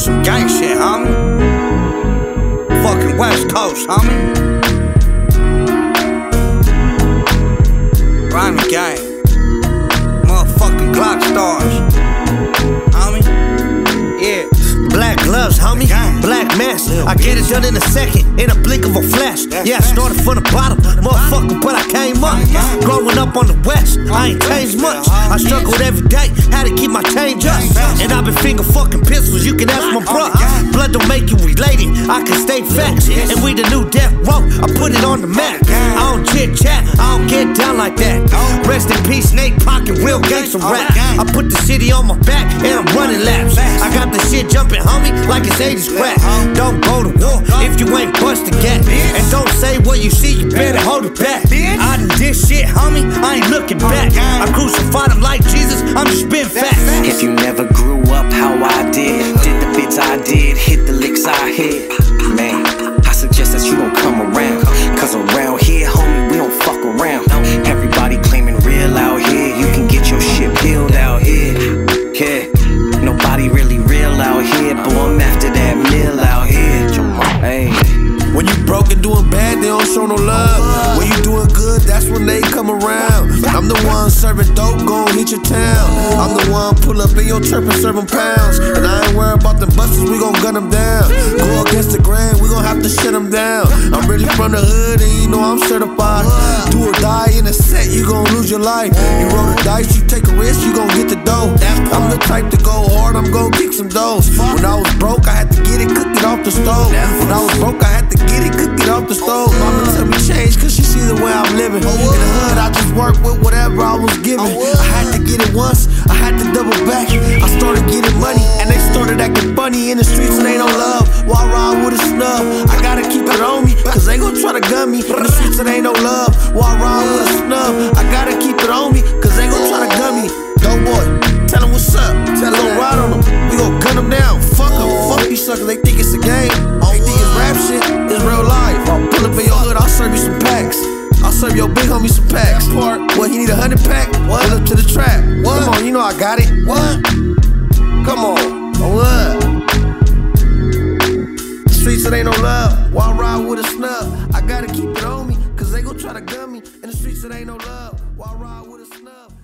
some gang shit, homie. Fucking West Coast, homie. Grimy gang. Motherfucking Glock stars. Homie. Yeah. Black gloves, homie, black mask. I get it done in a second, in a blink of a flash. Yeah, I started from the bottom, motherfucker, but I came up. Growing up on the west, I ain't changed much. I struggled every day, had to keep my change up. And I've been finger fucking pistols, you can ask my bruh. Blood don't make you related, I can state facts. And we the new death row, I put it on the map. I don't chit chat, I don't get down like that. Rest in peace, Nate Pocket, real gangsta rap. I put the city on my back, and I'm running laps. I got the shit jumping, homie, like it's 80s crack. Don't go to war if you ain't bust a gap. And don't say what you see, you better hold it back. I done did shit, homie, I ain't looking back. I crucified him like Jesus, I'm just spin facts. If you never grew up how I did the bits I did, hit the licks I hit, man, I suggest that you don't come around. Cause around here, homie, we don't fuck around. Everybody claiming real out here, you can get your shit peeled out here. Yeah, nobody really real out here, but I'm after that meal out here. Hey. When you broke and doing bad, they don't show no love. When you doing good, that's when they come around. I'm the one serving dope, gon' hit your town. I'm the one pull up in your chirp and serving pounds. And I ain't worried about them busters, we gon' gun them down. Go against the grain, we gon' have to shut them down. I'm really from the hood and you know I'm certified. Do or die in a set, you gon' lose your life. You roll the dice, you take a risk, you gon' get the dough. I'm the type to go hard, I'm gon' kick some doughs. When I was broke, I had to get it, cook it off the stove. When I was broke, I had to get it, cook it off the stove. Mama tell me change, cause she see the way I'm living. In the hood, I just work with whatever I was given. I had to get it once, I had to double back. I started getting money, and they started acting funny. In the streets, and they don't love, while I ride with a snub. I gotta keep it on me, cause they gon' try to gun me. In the streets, and ain't no love, while I ride with a snub. I gotta keep it on me, cause they gon' try to gun me. Dope boy, tell them what's up, tell them gon' ride on them. We gon' gun them down, fuck them. Fuck these suckers, they think it's a game. They think it's rap shit, it's real life. Pull up in your hood, I'll serve you some packs. I'll serve your big homie some packs. What, he need 100 pack? Pull up to the trap. Come on, you know I got it. What? Come on, what? Streets, it ain't no love. While I ride with a snub, I gotta keep it on me, cause they gon' try to gun me. In the streets, it ain't no love. While I ride with a snub.